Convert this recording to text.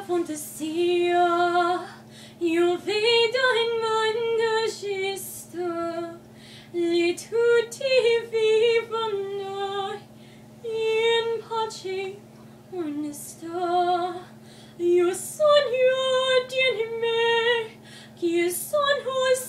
fantasia, io vedo in mondo giusto, lì tutti vivono in pace onesta. Io sogno di me, che sono